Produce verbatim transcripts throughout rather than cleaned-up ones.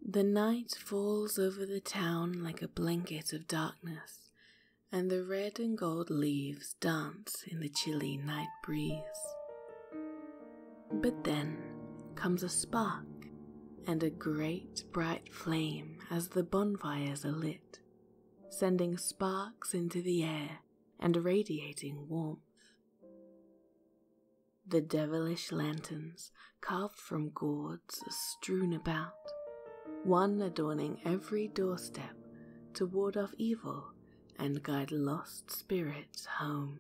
The night falls over the town like a blanket of darkness, and the red and gold leaves dance in the chilly night breeze. But then comes a spark and a great bright flame as the bonfires are lit, sending sparks into the air and radiating warmth. The devilish lanterns, carved from gourds, are strewn about, one adorning every doorstep to ward off evil and guide lost spirits home.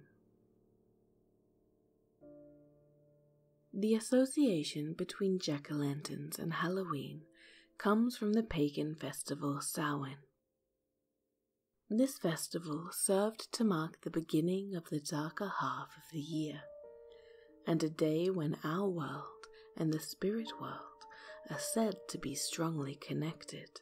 The association between jack-o'-lanterns and Halloween comes from the pagan festival Samhain. This festival served to mark the beginning of the darker half of the year, and a day when our world and the spirit world are said to be strongly connected.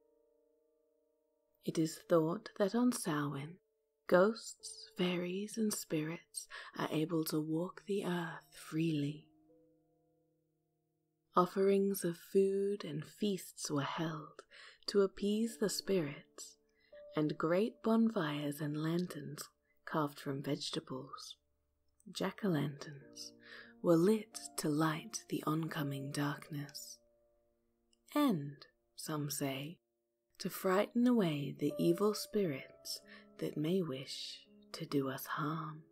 It is thought that on Samhain, ghosts, fairies, and spirits are able to walk the earth freely. Offerings of food and feasts were held to appease the spirits, and great bonfires and lanterns carved from vegetables, jack-o'-lanterns, were lit to light the oncoming darkness, and, some say, to frighten away the evil spirits that may wish to do us harm.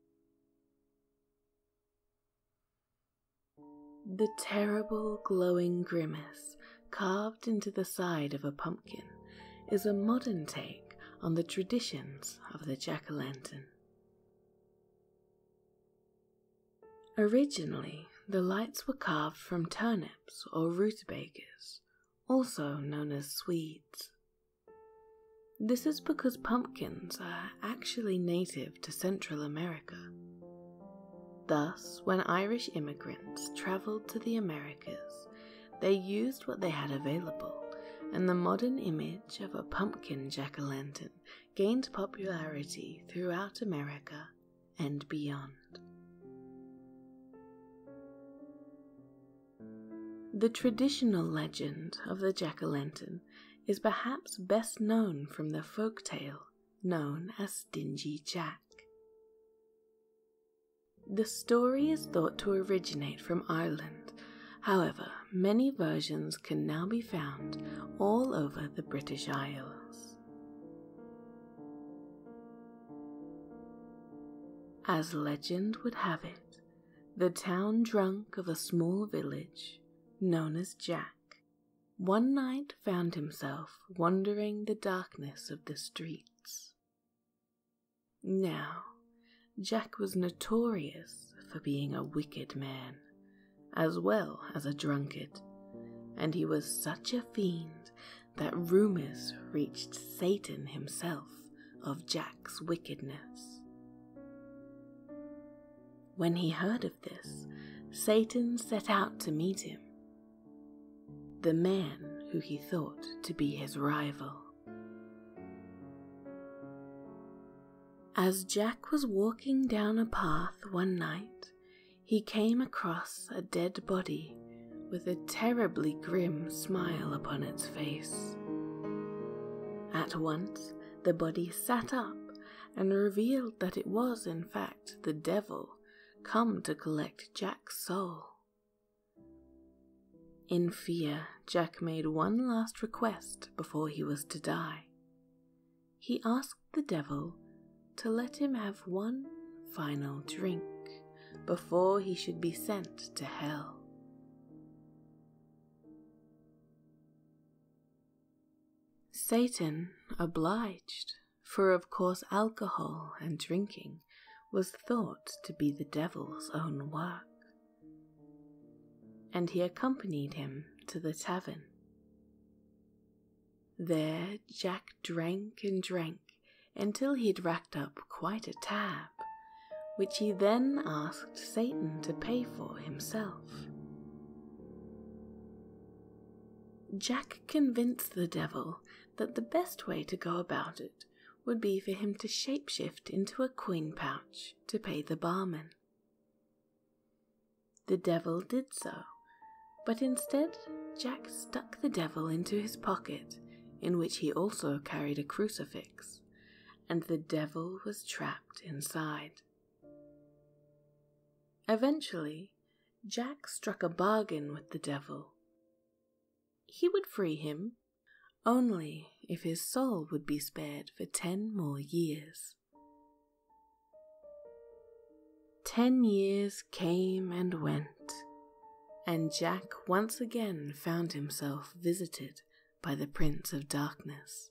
The terrible glowing grimace carved into the side of a pumpkin is a modern take on the traditions of the jack-o'-lantern. Originally, the lights were carved from turnips or rutabagas, also known as swedes. This is because pumpkins are actually native to Central America. Thus, when Irish immigrants travelled to the Americas, they used what they had available, and the modern image of a pumpkin jack-o'-lantern gained popularity throughout America and beyond. The traditional legend of the jack-o'-lantern is perhaps best known from the folktale known as Stingy Jack. The story is thought to originate from Ireland, however, many versions can now be found all over the British Isles. As legend would have it, the town drunk of a small village, known as Jack, one night found himself wandering the darkness of the streets. Now, Jack was notorious for being a wicked man, as well as a drunkard, and he was such a fiend that rumours reached Satan himself of Jack's wickedness. When he heard of this, Satan set out to meet him, the man who he thought to be his rival. As Jack was walking down a path one night, he came across a dead body with a terribly grim smile upon its face. At once, the body sat up and revealed that it was, in fact, the devil come to collect Jack's soul. In fear, Jack made one last request before he was to die. He asked the devil to let him have one final drink before he should be sent to hell. Satan obliged, for of course alcohol and drinking was thought to be the devil's own work, and he accompanied him to the tavern. There Jack drank and drank until he'd racked up quite a tab, which he then asked Satan to pay for himself. Jack convinced the devil that the best way to go about it would be for him to shapeshift into a coin pouch to pay the barman. The devil did so, But instead, Jack stuck the devil into his pocket, in which he also carried a crucifix, and the devil was trapped inside. Eventually, Jack struck a bargain with the devil. He would free him, only if his soul would be spared for ten more years. Ten years came and went, and Jack once again found himself visited by the Prince of Darkness.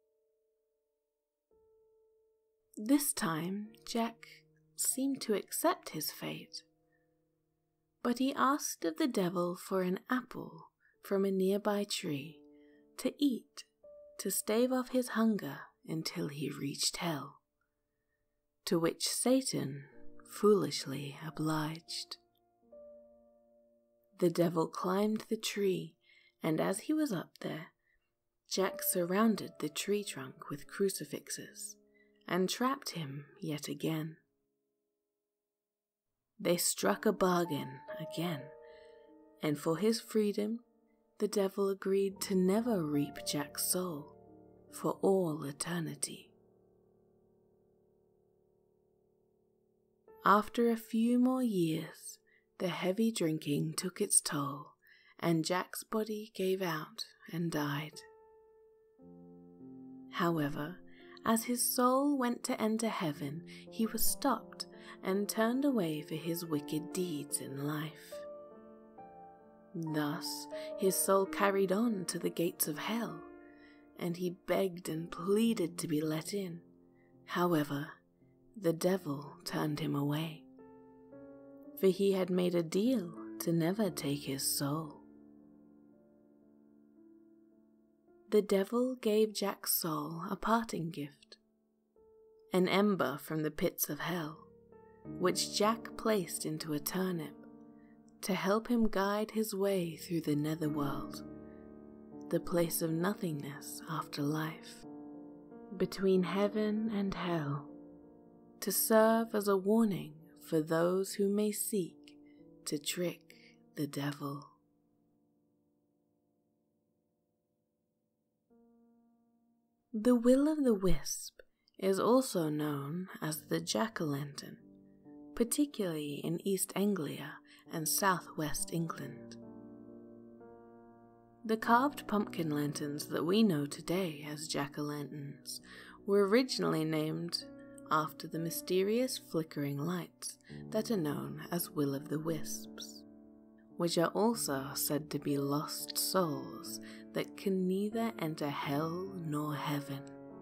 This time, Jack seemed to accept his fate, but he asked of the devil for an apple from a nearby tree to eat to stave off his hunger until he reached hell, to which Satan foolishly obliged. The devil climbed the tree, and as he was up there, Jack surrounded the tree trunk with crucifixes and trapped him yet again. They struck a bargain again, and for his freedom, the devil agreed to never reap Jack's soul for all eternity. After a few more years, the heavy drinking took its toll, and Jack's body gave out and died. However, as his soul went to enter heaven, he was stopped and turned away for his wicked deeds in life. Thus, his soul carried on to the gates of hell, and he begged and pleaded to be let in. However, the devil turned him away, for he had made a deal to never take his soul. The devil gave Jack's soul a parting gift, an ember from the pits of hell, which Jack placed into a turnip to help him guide his way through the netherworld, the place of nothingness after life, between heaven and hell, to serve as a warning for those who may seek to trick the devil. The will of the wisp is also known as the jack-o'-lantern, particularly in East Anglia and southwest England. The carved pumpkin lanterns that we know today as jack-o'-lanterns were originally named after the mysterious flickering lights that are known as will-o'-the-wisps, which are also said to be lost souls that can neither enter hell nor heaven.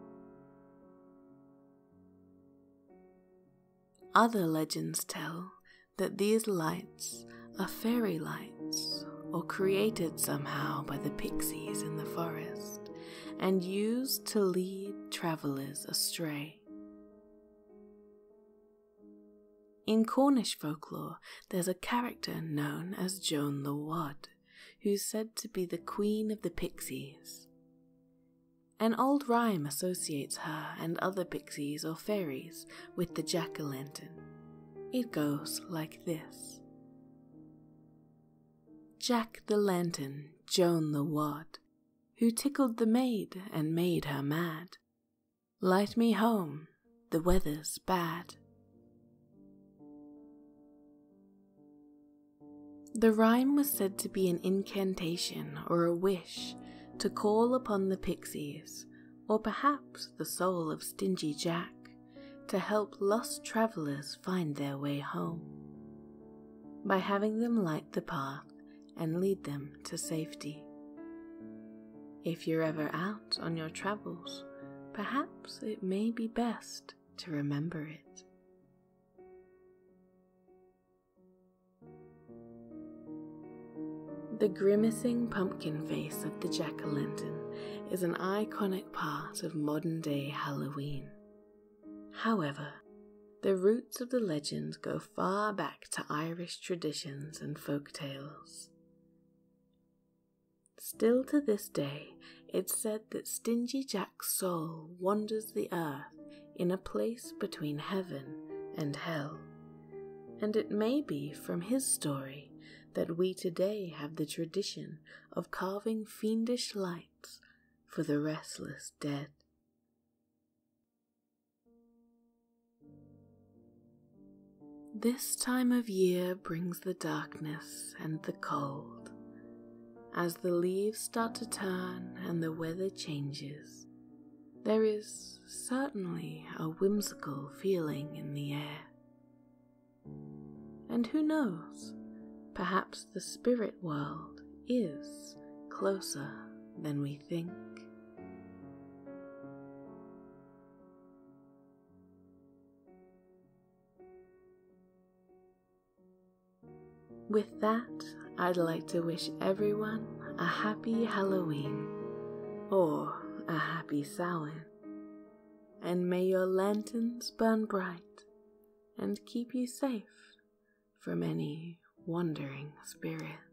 Other legends tell that these lights are fairy lights or created somehow by the pixies in the forest and used to lead travelers astray. In Cornish folklore, there's a character known as Joan the Wad, who's said to be the queen of the pixies. An old rhyme associates her and other pixies or fairies with the jack-o'-lantern. It goes like this. Jack the lantern, Joan the Wad, who tickled the maid and made her mad. Light me home, the weather's bad. The rhyme was said to be an incantation or a wish to call upon the pixies, or perhaps the soul of Stingy Jack, to help lost travelers find their way home, by having them light the path and lead them to safety. If you're ever out on your travels, perhaps it may be best to remember it. The grimacing pumpkin face of the jack-o'-lantern is an iconic part of modern-day Halloween. However, the roots of the legend go far back to Irish traditions and folk tales. Still to this day, it's said that Stingy Jack's soul wanders the earth in a place between heaven and hell, and it may be from his story that we today have the tradition of carving fiendish lights for the restless dead. This time of year brings the darkness and the cold. As the leaves start to turn and the weather changes, there is certainly a whimsical feeling in the air. And who knows, perhaps the spirit world is closer than we think. With that, I'd like to wish everyone a happy Halloween, or a happy Samhain, and may your lanterns burn bright and keep you safe from any wandering spirits.